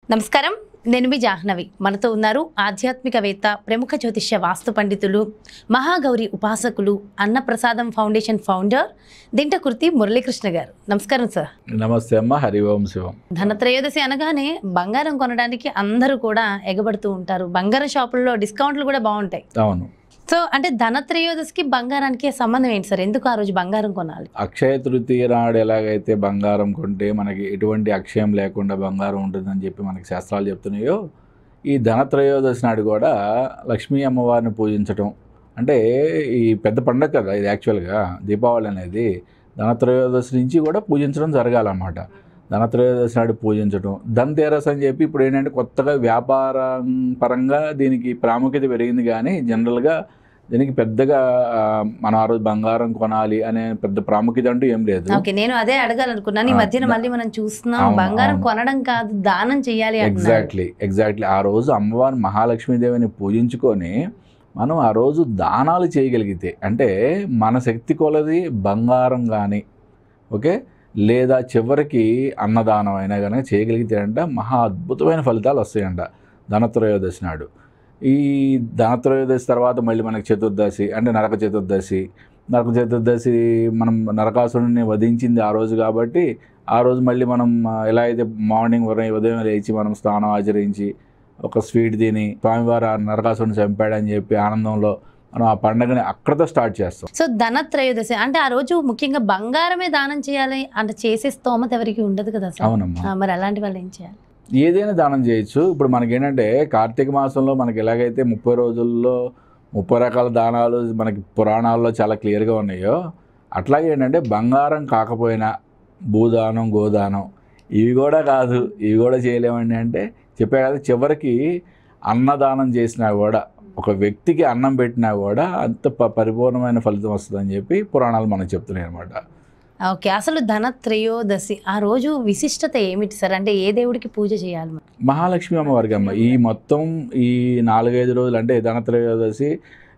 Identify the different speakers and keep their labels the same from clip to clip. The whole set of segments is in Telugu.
Speaker 1: నమస్కారం, నేను మీ జాహ్నవి. మనతో ఉన్నారు ఆధ్యాత్మికవేత్త, ప్రముఖ జ్యోతిష్య వాస్తు పండితులు, మహాగౌరి ఉపాసకులు, అన్నప్రసాదం ఫౌండేషన్ ఫౌండర్ దింటకుర్తి మురళీకృష్ణ గారు. నమస్కారం సార్.
Speaker 2: నమస్తే అమ్మ. హరి ఓం శివం.
Speaker 1: ధనత్రయోదశి అనగానే బంగారం కొనడానికి అందరూ కూడా ఎగబడుతూ ఉంటారు. బంగారం షాపుల్లో డిస్కౌంట్లు కూడా బాగుంటాయి.
Speaker 2: అవును.
Speaker 1: సో అంటే ధనత్రయోదశికి బంగారానికి సంబంధం ఏంటి సార్? ఎందుకు ఆ రోజు బంగారం కొనాలి?
Speaker 2: అక్షయ తృతీయ నాడు ఎలాగైతే బంగారం కొంటే మనకి ఎటువంటి అక్షయం లేకుండా బంగారం ఉంటుందని చెప్పి మనకి శాస్త్రాలు చెప్తున్నాయో, ఈ ధనత్రయోదశి నాడు కూడా లక్ష్మీ అమ్మవారిని పూజించటం అంటే ఈ పెద్ద పండుగ కదా ఇది. యాక్చువల్గా దీపావళి అనేది ధనత్రయోదశి నుంచి కూడా పూజించడం జరగాలన్నమాట. ధనత్రయోదశి నాడు పూజించడం, ధన్తేరస్ అని చెప్పి ఇప్పుడు ఏంటంటే కొత్తగా వ్యాపారం పరంగా దీనికి ప్రాముఖ్యత పెరిగింది. కానీ జనరల్గా దీనికి పెద్దగా మనం ఆ రోజు బంగారం కొనాలి అనే పెద్ద ప్రాముఖ్యత అంటూ ఏం లేదు.
Speaker 1: ఓకే, నేను అదే అడగాలనుకున్నాను. ఈ మధ్యన మళ్ళీ మనం చూస్తున్నాం బంగారం కొనడం కాదు, దానం చేయాలి.
Speaker 2: ఎగ్జాక్ట్లీ ఆ రోజు అమ్మవారి మహాలక్ష్మీదేవిని పూజించుకొని మనం ఆ రోజు దానాలు చేయగలిగితే, అంటే మన శక్తి కొలది బంగారం కానీ ఓకే, లేదా చివరికి అన్నదానం అయినా కనుక చేయగలిగితే అంట మహా అద్భుతమైన ఫలితాలు వస్తాయంట ధనత్రయోదశి నాడు. ఈ ధనత్రయోదశి తర్వాత మళ్ళీ మనకి చతుర్దశి అంటే నరక చతుర్దశి. నరక చతుర్దశి మనం నరకాసురుడిని వధించింది ఆ రోజు కాబట్టి ఆ రోజు మళ్ళీ మనం ఎలా అయితే మార్నింగ్ ఉదయం లేచి మనం స్నానం ఆచరించి ఒక స్వీట్ తిని స్వామివారు ఆ నరకాసురుడిని చంపాడని చెప్పి ఆనందంలో మనం ఆ పండుగని అక్కడితో స్టార్ట్ చేస్తాం.
Speaker 1: సో ధనత్రయోదశి అంటే ఆ రోజు ముఖ్యంగా బంగారమే దానం చేయాలి అంటే చేసే స్తోమత ఎవరికి ఉండదు కదా సార్.
Speaker 2: అవునమ్మా.
Speaker 1: మరి అలాంటి వాళ్ళు ఏం చేయాలి?
Speaker 2: ఏదైనా దానం చేయొచ్చు. ఇప్పుడు మనకేంటంటే కార్తీక మాసంలో మనకి ఎలాగైతే 30 రోజుల్లో 30 రకాల దానాలు మనకి పురాణాల్లో చాలా క్లియర్గా ఉన్నాయో, అట్లాగే ఏంటంటే బంగారం కాకపోయినా భూదానం, గోదానం ఇవి కూడా కాదు, ఇవి కూడా చేయలేమండి అంటే చెప్పే కదా. చివరికి అన్నదానం చేసినా కూడా, ఒక వ్యక్తికి అన్నం పెట్టినా కూడా అంత పరిపూర్ణమైన ఫలితం వస్తుందని చెప్పి పురాణాలు మనకు చెప్తున్నాయి అనమాట.
Speaker 1: ఓకే, అసలు ధనత్రయోదశి ఆ రోజు విశిష్టత ఏమిటి సార్? అంటే ఏ దేవుడికి పూజ చేయాలి?
Speaker 2: మహాలక్ష్మి అమ్మవారికి అమ్మ. ఈ మొత్తం ఈ 4-5 రోజులు అంటే ధనత్రయోదశి,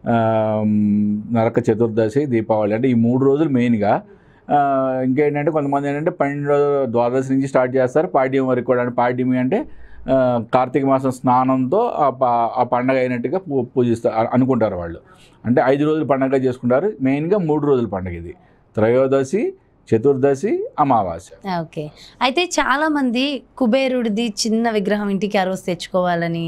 Speaker 2: నరక చతుర్దశి, దీపావళి అంటే ఈ 3 రోజులు మెయిన్గా. ఇంకేంటంటే కొంతమంది ఏంటంటే 12 ద్వాదశి నుంచి స్టార్ట్ చేస్తారు పాడ్యం వరకు కూడా. అంటే పాడ్యమి అంటే కార్తీక మాసం స్నానంతో ఆ పండగ అయినట్టుగా పూజిస్తారు అనుకుంటారు వాళ్ళు. అంటే 5 రోజులు పండగ చేసుకుంటారు. మెయిన్గా 3 రోజుల పండుగ ఇది. త్రయోదశి, చతుర్దశి, అమావాస్య.
Speaker 1: ఓకే, అయితే చాలా మంది కుబేరుడిది చిన్న విగ్రహం ఇంటికి ఆ రోజు తెచ్చుకోవాలని,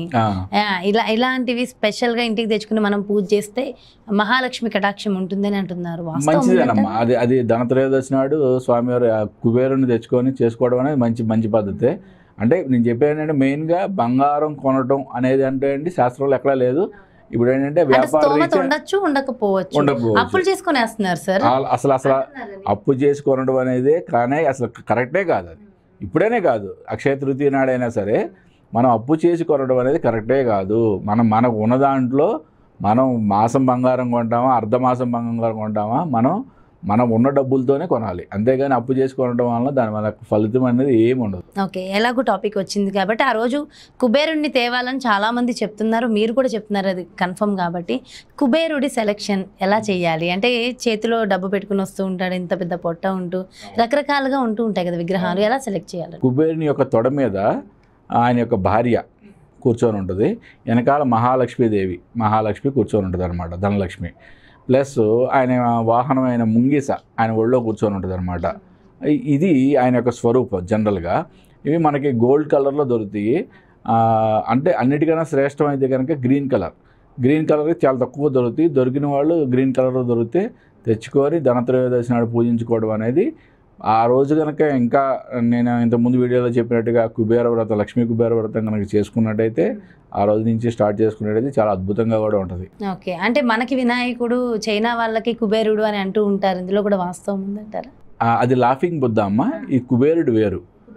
Speaker 1: ఇలాంటివి స్పెషల్గా ఇంటికి తెచ్చుకుని మనం పూజ చేస్తే మహాలక్ష్మి కటాక్షం ఉంటుందని అంటున్నారు.
Speaker 2: మంచిదేనమ్మా. అది ధనత్రయోదశి నాడు స్వామివారి కుబేరుని తెచ్చుకొని చేసుకోవడం అనేది మంచి పద్ధతే. అంటే నేను చెప్పేది ఏంటంటే మెయిన్గా బంగారం కొనడం అనేది అంటే అండి శాస్త్రంలో ఎక్కడా లేదు. ఇప్పుడు ఏంటంటే
Speaker 1: ఉండొచ్చు, ఉండకపోవచ్చు, అప్పులు చేసుకొని వేస్తున్నారు సార్.
Speaker 2: అసలు అప్పు చేసి కొనడం అనేది కానీ అసలు కరెక్టే కాదు. అది ఇప్పుడేనే కాదు, అక్షయ తృతీయ నాడైనా సరే మనం అప్పు చేసి కొనడం అనేది కరెక్టే కాదు. మనకు ఉన్న దాంట్లో మనం మాసం బంగారం కొంటామా, అర్ధమాసం బంగారం కొంటామా, మనం ఉన్న డబ్బులతోనే కొనాలి. అంతేగాని అప్పు చేసి కొనడం వల్ల దాని వల్ల ఫలితం అనేది ఏమి ఉండదు.
Speaker 1: ఓకే, ఎలాగో టాపిక్ వచ్చింది కాబట్టి ఆ రోజు కుబేరుడిని తేవాలని చాలామంది చెప్తున్నారు, మీరు కూడా చెప్తున్నారు, అది కన్ఫర్మ్ కాబట్టి. కుబేరుడి సెలెక్షన్ ఎలా చేయాలి అంటే చేతిలో డబ్బు పెట్టుకుని వస్తూ ఉంటాడు, ఇంత పెద్ద పొట్ట ఉంటూ రకరకాలుగా ఉంటూ ఉంటాయి కదా విగ్రహాలు, ఎలా సెలెక్ట్ చేయాలి?
Speaker 2: కుబేరుని యొక్క తొడ మీద ఆయన యొక్క భార్య కూర్చొని ఉంటుంది, వెనకాల మహాలక్ష్మి కూర్చొని ఉంటుంది అనమాట, ధనలక్ష్మి. ప్లస్ ఆయన వాహనం అయిన ముంగిస ఆయన ఒళ్ళో కూర్చొని ఉంటుంది అనమాట. ఇది ఆయన యొక్క స్వరూపం. జనరల్గా ఇవి మనకి గోల్డ్ కలర్లో దొరుకుతాయి. అంటే అన్నిటికన్నా శ్రేష్టం అయితే కనుక గ్రీన్ కలర్ చాలా తక్కువ దొరుకుతాయి. దొరికిన వాళ్ళు గ్రీన్ కలర్లో దొరికితే తెచ్చుకొని ధనత్రయోదశి నాడు పూజించుకోవడం అనేది ఆ రోజు కనుక. ఇంకా నేను ఇంతకుముందు వీడియోలో చెప్పినట్టుగా లక్ష్మీ కుబేర వ్రతం కనుక చేసుకున్నట్టయితే ఆ రోజు నుంచి స్టార్ట్ చేసుకునేది చాలా అద్భుతంగా కూడా ఉంటుంది.
Speaker 1: ఓకే, అంటే మనకి వినాయకుడు, చైనా వాళ్ళకి కుబేరుడు అని అంటూ ఉంటారు, ఇందులో కూడా వాస్తవం ఉందంటారా?
Speaker 2: అది లాఫింగ్ బుద్ధ అమ్మ. ఈ కుబేరుడు వేరు,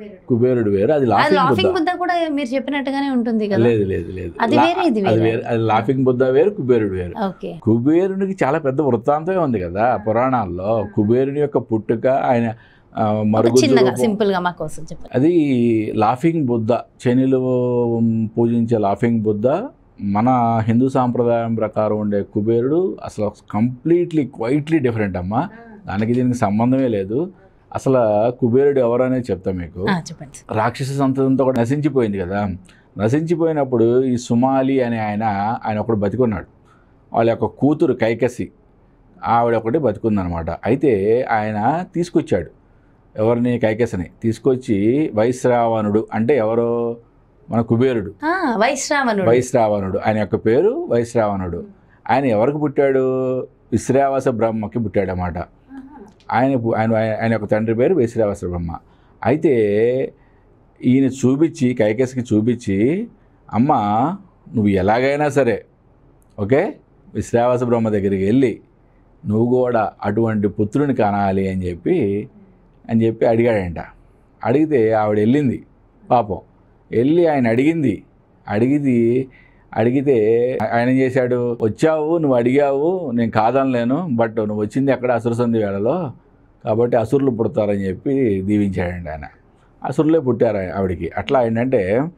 Speaker 2: అది
Speaker 1: లాఫింగ్ బుద్ధ కూడా మీరు చెప్పినట్టుగానే ఉంటుంది కదా?
Speaker 2: లేదు,
Speaker 1: అది వేరే,
Speaker 2: అది లాఫింగ్ బుద్ధ వేరు, కుబేరుడు వేరు. కుబేరునికి చాలా పెద్ద వృత్తాంతమే ఉంది కదా పురాణాల్లో. కుబేరుని యొక్క పుట్టుక, ఆయన అది లాఫింగ్ బుద్ధ. చైనీయులు పూజించే లాఫింగ్ బుద్ధ, మన హిందూ సాంప్రదాయం ప్రకారం ఉండే కుబేరుడు అసలు క్వైట్లీ డిఫరెంట్ అమ్మ. దీనికి సంబంధమే లేదు. అసలు కుబేరుడు ఎవరనేది చెప్తా మీకు.
Speaker 1: చెప్పండి.
Speaker 2: రాక్షస సంతతంతో కూడా నశించిపోయింది కదా. నశించిపోయినప్పుడు ఈ సుమాలి అనే ఆయన ఒకడు బతికున్నాడు. వాళ్ళ యొక్క కూతురు కైకసి ఆవిడ ఒకటి బతుకుందనమాట. అయితే ఆయన తీసుకొచ్చాడు ఎవరిని, కైకసిని తీసుకొచ్చి వైశ్రావణుడు అంటే ఎవరో మన కుబేరుడు, వైశ్రావణుడు ఆయన యొక్క పేరు వైశ్రావణుడు. ఆయన ఎవరికి పుట్టాడు, విశ్రావస బ్రహ్మకి పుట్టాడు అన్నమాట. ఆయన యొక్క తండ్రి పేరు విశ్రావస బ్రహ్మ. అయితే ఈయన చూపించి కైకసికి చూపించి, అమ్మ నువ్వు ఎలాగైనా సరే ఓకే విశ్రావస బ్రహ్మ దగ్గరికి వెళ్ళి నువ్వు కూడా అటువంటి పుత్రుని కనాలి అని చెప్పి అడిగాడంట. అడిగితే ఆవిడ వెళ్ళింది పాపం, వెళ్ళి ఆయన అడిగితే ఆయన ఏం చేశాడు, వచ్చావు నువ్వు అడిగావు నేను కాదనలేను, బట్ నువ్వు వచ్చింది ఎక్కడ అసుర సంధి వేళలో కాబట్టి అసురులు పుడతారని చెప్పి దీవించాడండి ఆయన. అసురులే పుట్టారు ఆవిడికి. అట్లా ఏంటంటే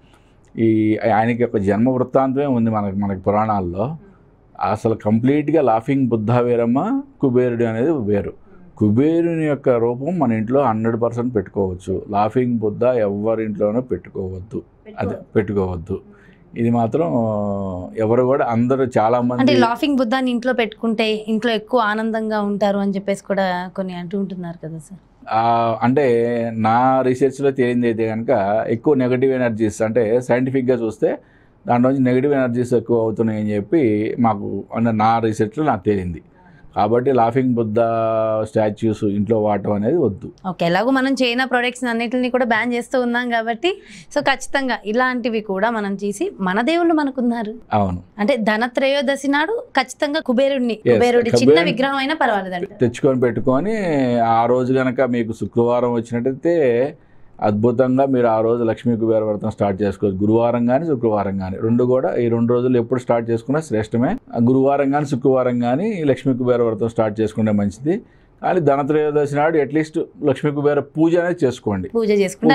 Speaker 2: ఆయనకి ఒక జన్మ వృత్తాంతమే ఉంది మనకి పురాణాల్లో. అసలు కంప్లీట్గా లాఫింగ్ బుద్ధ వేరమ్మ, కుబేరుడు అనేది వేరు. కుబేరుని యొక్క రూపం మన ఇంట్లో 100% పెట్టుకోవచ్చు. లాఫింగ్ బుద్ధ ఎవరింట్లోనూ పెట్టుకోవద్దు. ఇది మాత్రం ఎవరు కూడా అందరూ చాలా మంది
Speaker 1: అంటే లాఫింగ్ బుద్ధాన్ని ఇంట్లో పెట్టుకుంటే ఇంట్లో ఎక్కువ ఆనందంగా ఉంటారు అని చెప్పేసి కూడా కొన్ని అంటూ ఉంటున్నారు కదా సార్.
Speaker 2: అంటే నా రీసెర్చ్లో తేలింది అయితే కనుక ఎక్కువ నెగటివ్ ఎనర్జీస్ అంటే సైంటిఫిక్గా చూస్తే దాంట్లోంచి నెగిటివ్ ఎనర్జీస్ ఎక్కువ అవుతున్నాయి అని చెప్పి మాకు అంటే నా రీసెర్చ్లో నాకు తేలింది. కాబట్టి లాఫింగ్ బుద్ధ స్టాచ్యూస్ ఇంట్లో వాడటం అనేది వద్దు.
Speaker 1: ఓకే, ఎలాగో మనం చైనా ప్రొడక్ట్స్ అన్నిటిని కూడా బ్యాన్ చేస్తూ ఉన్నాం కాబట్టి సో ఖచ్చితంగా ఇలాంటివి కూడా మనం చేసి మన దేవుళ్ళు మనకున్నారు.
Speaker 2: అవును,
Speaker 1: అంటే ధన త్రయోదశి నాడు ఖచ్చితంగా కుబేరుడి చిన్న విగ్రహం అయినా పర్వాలేదండి
Speaker 2: తెచ్చుకొని పెట్టుకొని ఆ రోజు కనుక మీకు శుక్రవారం వచ్చినట్టయితే అద్భుతంగా మీరు ఆ రోజు లక్ష్మీ కుబేర వ్రతం స్టార్ట్ చేసుకోవచ్చు. గురువారం కానీ శుక్రవారం కానీ ఈ రెండు రోజులు ఎప్పుడు స్టార్ట్ చేసుకున్నా శ్రేష్టమే. గురువారం కానీ శుక్రవారం కానీ లక్ష్మీ కుబేర వ్రతం స్టార్ట్ చేసుకుంటే మంచిది. కానీ ధనత్రయోదశి నాడు అట్లీస్ట్ లక్ష్మీ కుబేర పూజ అనేది చేసుకోండి.
Speaker 1: పూజ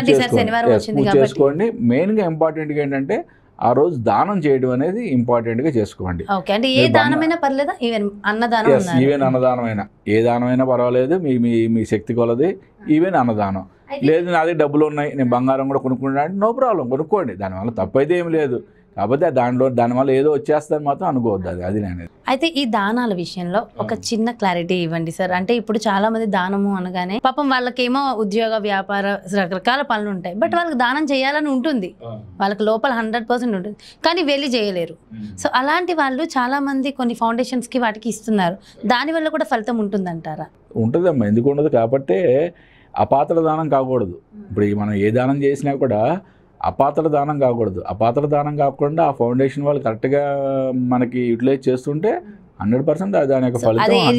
Speaker 1: చేసుకోండి.
Speaker 2: మెయిన్గా ఇంపార్టెంట్గా ఏంటంటే ఆ రోజు దానం చేయడం అనేది ఇంపార్టెంట్గా చేసుకోండి.
Speaker 1: అంటే ఏ దానమైనా పర్లేదా, ఈవెన్
Speaker 2: అన్నదానమైనా ఏ దానమైనా పర్వాలేదు, మీ శక్తి కొలది. ఈవెన్ అన్నదానం లేదు నాది డబ్బులు ఉన్నాయి నేను బంగారం కూడా కొనుక్కుంటా అంటే నో ప్రాబ్లం, కొనుక్కోండి, దానివల్ల తప్పైతే ఏం లేదు. కాకపోతే దానివల్ల ఏదో వచ్చేస్తుందని మాత్రం అనుకోవద్దు. అది నేను
Speaker 1: అయితే ఈ దానాల విషయంలో ఒక చిన్న క్లారిటీ ఇవ్వండి సార్. అంటే ఇప్పుడు చాలా మంది దానము అనగానే పాపం వాళ్ళకేమో ఉద్యోగ వ్యాపార రకరకాల పనులు ఉంటాయి, బట్ వాళ్ళకి దానం చేయాలని ఉంటుంది, వాళ్ళకి లోపల 100% ఉంటుంది, కానీ వెళ్ళి చేయలేరు. సో అలాంటి వాళ్ళు చాలా మంది కొన్ని ఫౌండేషన్స్కి వాటికి ఇస్తున్నారు, దానివల్ల కూడా ఫలితం ఉంటుందంటారా?
Speaker 2: ఉంటుందమ్మా, ఎందుకు ఉండదు. కాబట్టి అపాత్ర దానం కాకూడదు. ఇప్పుడు మనం ఏ దానం చేసినా కూడా అపాత్ర దానం కాకూడదు. అపాత్ర దానం కాకుండా ఆ ఫౌండేషన్ వాళ్ళు కరెక్ట్గా మనకి యూటిలైజ్ చేస్తుంటే 100% దాని యొక్క ఫలితం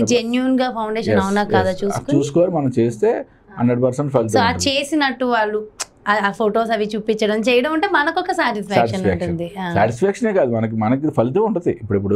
Speaker 2: చూసుకొని మనం చేస్తే 100% ఫలితం
Speaker 1: చేసినట్టు వాళ్ళు ఆ ఫొటోస్ అవి చూపించడం చేయడం అంటే మనకు ఒక సాటిస్ఫాక్షన్ ఉంటుంది.
Speaker 2: సాటిస్ఫాక్షనే కాదు, మనకి ఫలితం ఉంటుంది.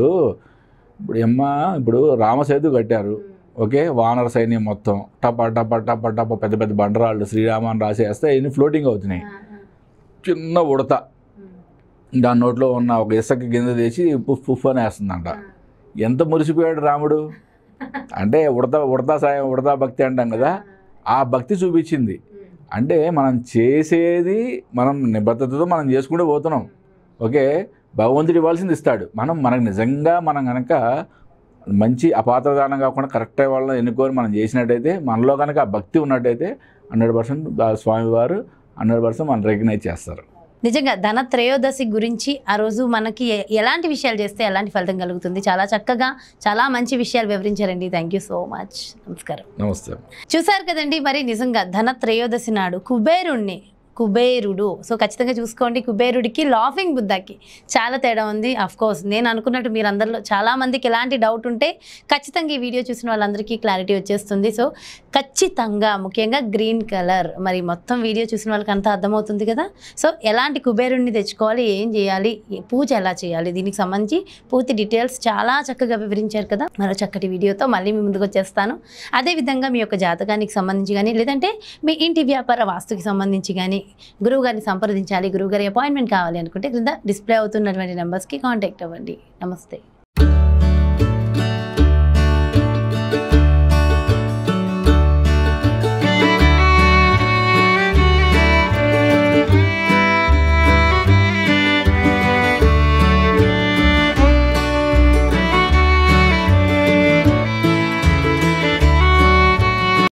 Speaker 2: ఇప్పుడు రామసేతు కట్టారు, ఓకే, వానర సైన్యం మొత్తం టప టప టప టప పెద్ద పెద్ద బండరాళ్ళు శ్రీరామాన్ని రాసేస్తే ఇన్ని ఫ్లోటింగ్ అవుతున్నాయి. చిన్న ఉడత దాని నోట్లో ఉన్న ఒక ఇసుక గింజ తీసి పుఫ్ అని వేస్తుందంట. ఎంత మురిసిపోయాడు రాముడు అంటే ఉడతా భక్తి అంటాం కదా, ఆ భక్తి చూపించింది. అంటే మనం చేసేది మనం నిబద్ధతతో మనం చేసుకుంటూ పోతున్నాం. ఓకే, భగవంతుడు ఇవ్వాల్సింది ఇస్తాడు. మనకు నిజంగా మనం కనుక మంచి అపాత్రదానం కాకుండా కరెక్ట్ వాళ్ళని ఎన్నుకొని మనం చేసినట్టయితే, మనలో కనుక ఆ భక్తి ఉన్నట్టయితే 100% స్వామివారు 100% మనం రికగ్నైజ్ చేస్తారు.
Speaker 1: నిజంగా ధన త్రయోదశి గురించి ఆ రోజు మనకి ఎలాంటి విషయాలు చేస్తే ఎలాంటి ఫలితం కలుగుతుంది, చాలా చక్కగా చాలా మంచి విషయాలు వివరించారండి. Thank you so much. నమస్కారం.
Speaker 2: నమస్తే.
Speaker 1: చూసారు కదండి, మరి నిజంగా ధన త్రయోదశి నాడు కుబేరుడు సో ఖచ్చితంగా చూసుకోండి. కుబేరుడికి లాఫింగ్ బుద్ధకి చాలా తేడా ఉంది. కోర్స్ నేను అనుకున్నట్టు మీరు అందరిలో చాలా మందికి ఎలాంటి డౌట్ ఉంటే ఖచ్చితంగా ఈ వీడియో చూసిన వాళ్ళందరికీ క్లారిటీ వచ్చేస్తుంది. సో ఖచ్చితంగా ముఖ్యంగా గ్రీన్ కలర్, మరి మొత్తం వీడియో చూసిన వాళ్ళకి అంతా అర్థమవుతుంది కదా. సో ఎలాంటి కుబేరుడిని తెచ్చుకోవాలి, ఏం చేయాలి, పూజ ఎలా చేయాలి, దీనికి సంబంధించి పూర్తి డీటెయిల్స్ చాలా చక్కగా వివరించారు కదా. మరో చక్కటి వీడియోతో మళ్ళీ మీ ముందుకు వచ్చేస్తాను. అదేవిధంగా మీ యొక్క జాతకానికి సంబంధించి కానీ, లేదంటే మీ ఇంటి వ్యాపార వాస్తుకి సంబంధించి కానీ గురువు గారిని సంప్రదించాలి, గురువు గారి అపాయింట్మెంట్ కావాలి అనుకుంటే క్రింద డిస్ప్లే అవుతున్నటువంటి నెంబర్స్కి కాంటాక్ట్ అవ్వండి. నమస్తే.